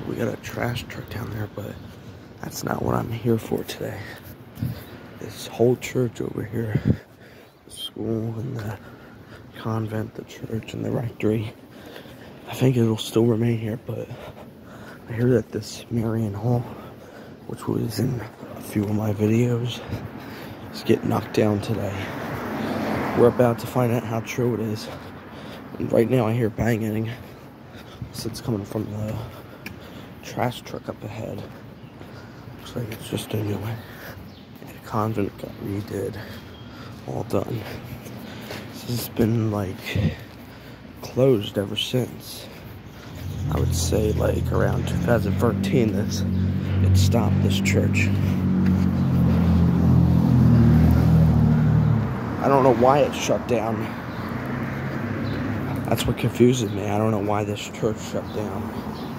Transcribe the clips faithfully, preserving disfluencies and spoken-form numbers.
we got a trash truck down there, but that's not what I'm here for today. This whole church over here, the school and the convent, the church and the rectory, I think it'll still remain here, but I hear that this Marin Hall, which was in a few of my videos, is getting knocked down today. We're about to find out how true it is. And right now I hear banging. So it's coming from the trash truck up ahead. Looks like it's just a new one. The convent got redid. All done. This has been like closed ever since. I would say like around two thousand thirteen this it stopped, this church. I don't know why it shut down. That's what confuses me. I don't know why this church shut down.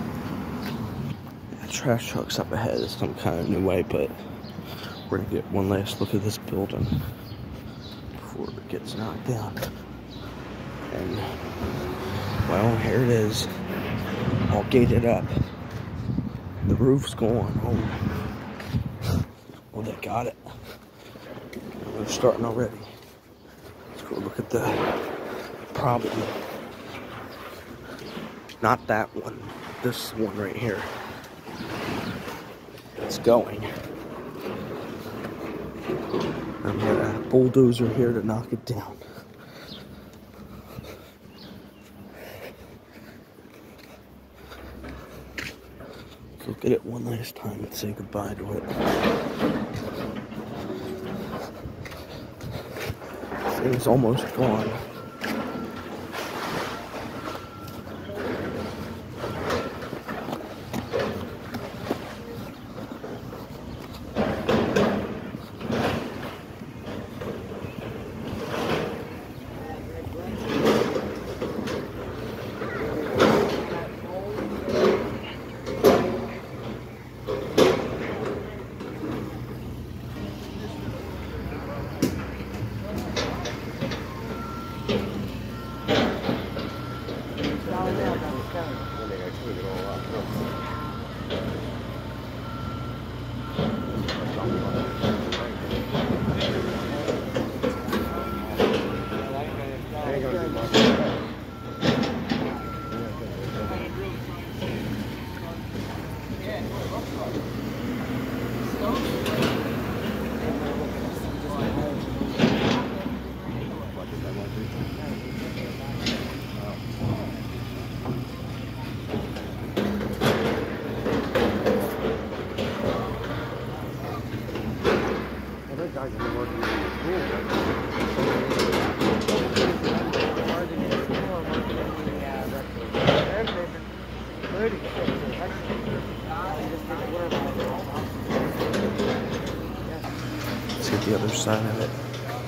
The trash truck's up ahead is some kind of new way, but we're gonna get one last look at this building before it gets knocked down. And well, here it is, all gated up. The roof's gone. Oh, well, they got it. They're starting already. Let's go look at the problem. Not that one. This one right here. It's going. I'm gonna have a bulldozer here to knock it down. Let's look at it one last time and say goodbye to it. This thing's almost gone. Let's get the other side of it.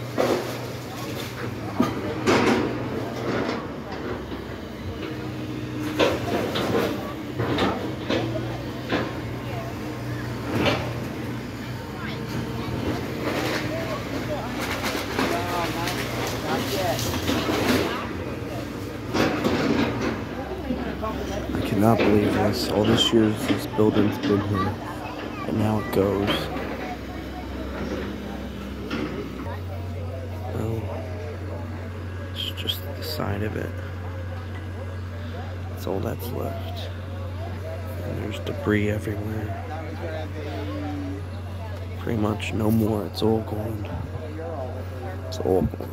I cannot believe this. All these years this building's been here, and now it goes. Well, it's just the side of it. That's all that's left. And there's debris everywhere. Pretty much no more. It's all gone. It's all gone.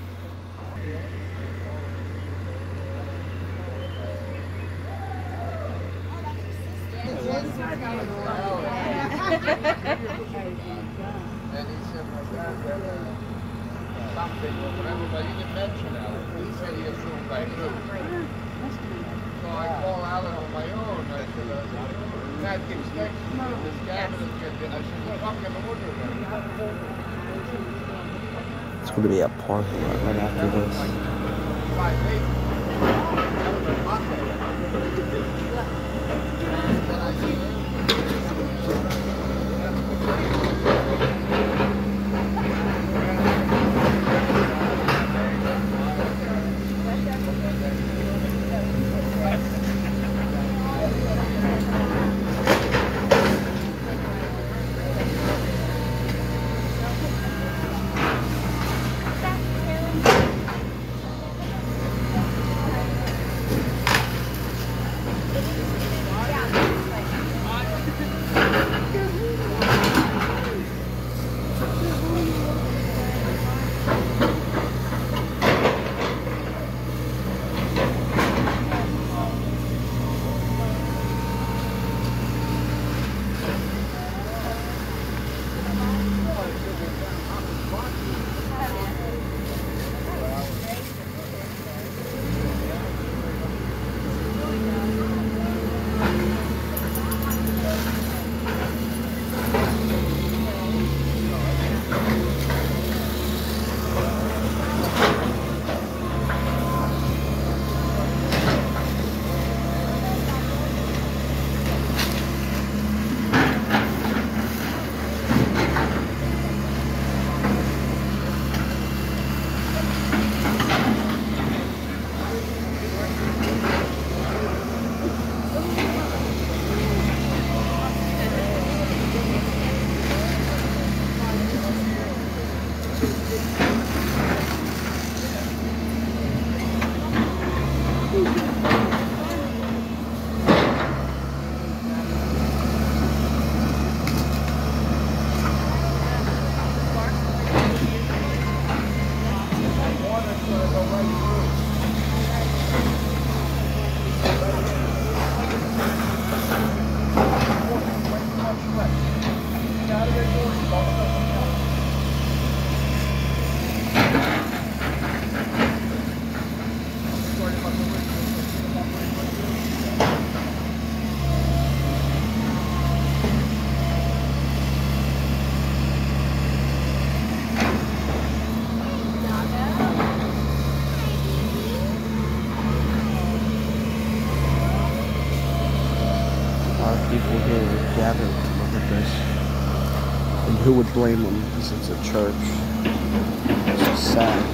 Something, but you didn't mention that. He said he assumed I knew. So I called Alan on my own. I said, uh, Matt keeps texting me. This cabinet gets in. I said, well, fuck in the water then. It's going to be a parking lot right after this. Five eight. Then I see him. People here would gather to look at this. And who would blame them because it's a church? It's just sad.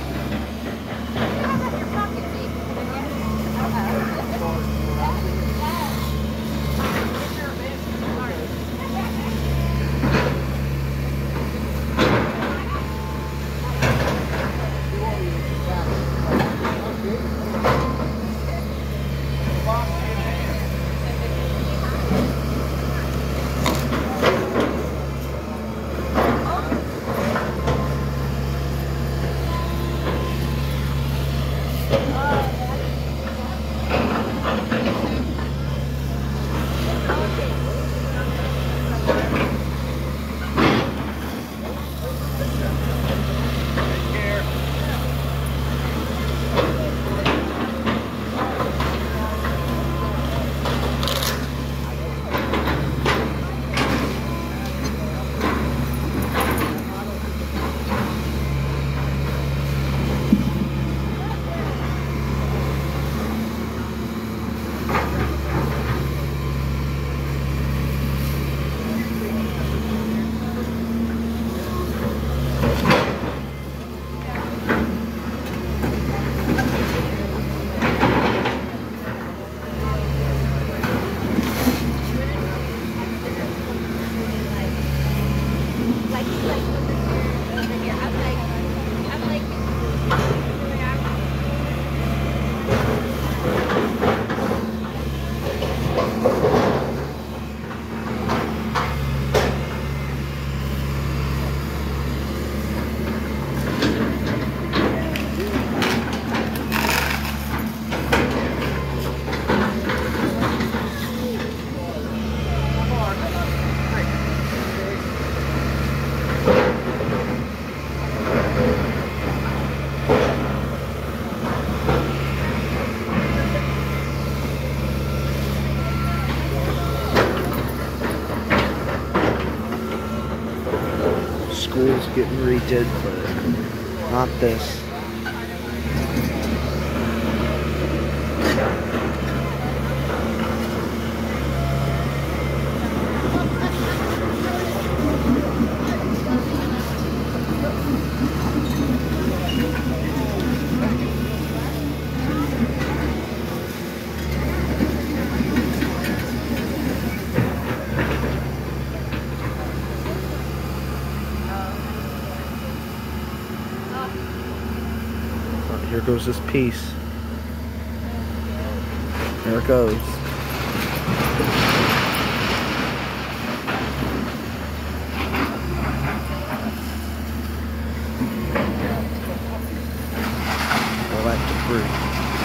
School's getting redid, but not this. Here goes this piece. There it goes. All that debris.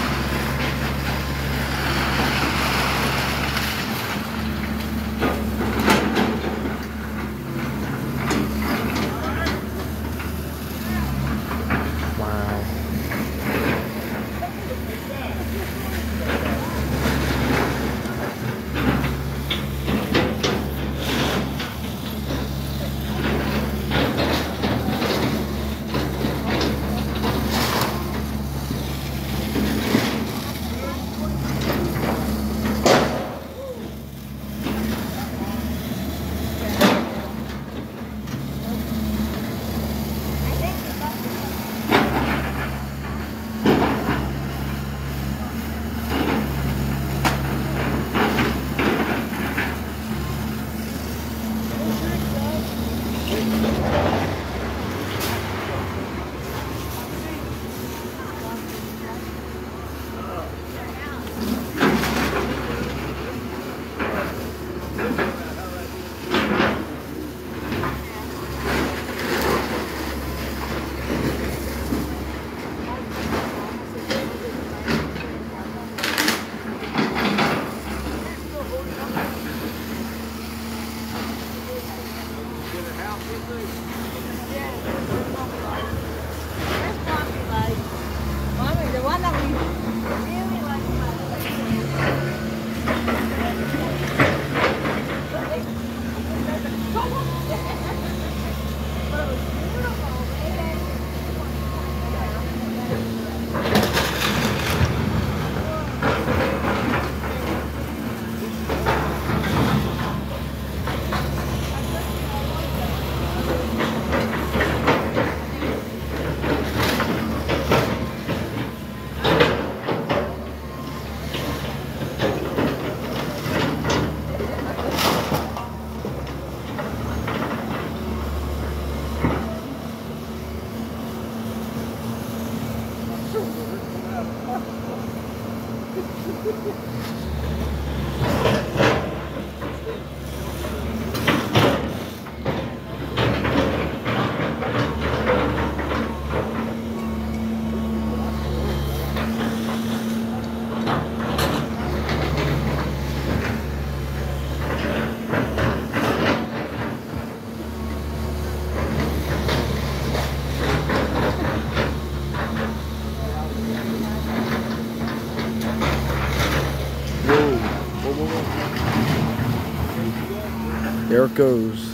There it goes.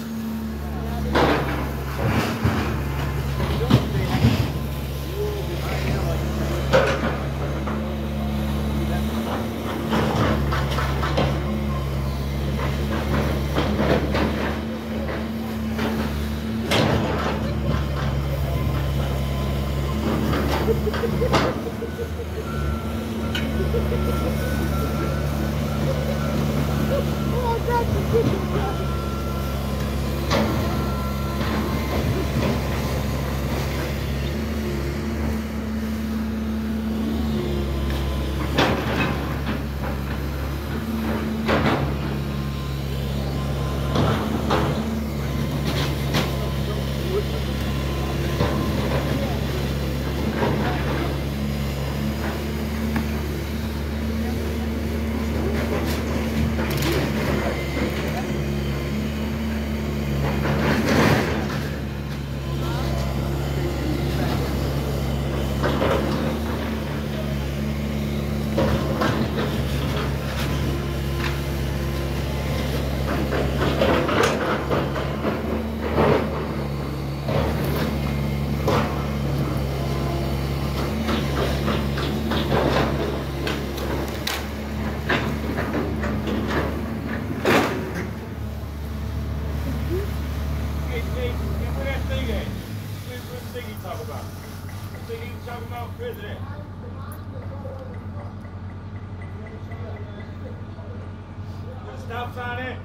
Stop sign it.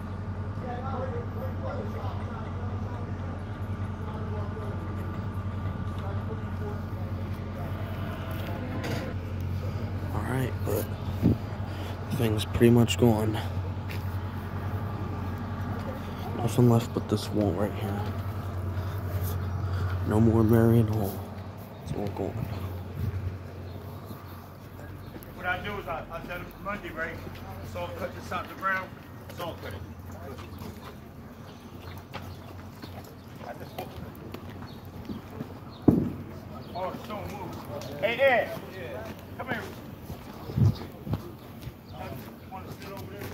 Alright, but the thing's pretty much gone. Nothing left but this wall right here. No more Marin Hall. It's all gone. What I do is I, I done it Monday, right? Salt cut this out the ground, salt cut it. I just oh, it's don't move. Hey, Ed. Yeah. Come here. Want to sit over there?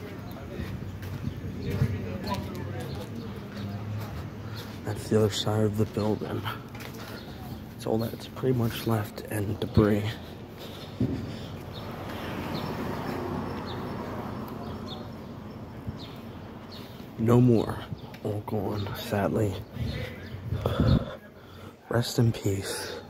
That's the other side of the building. It's all that's pretty much left and debris. No more. All gone, sadly. Rest in peace.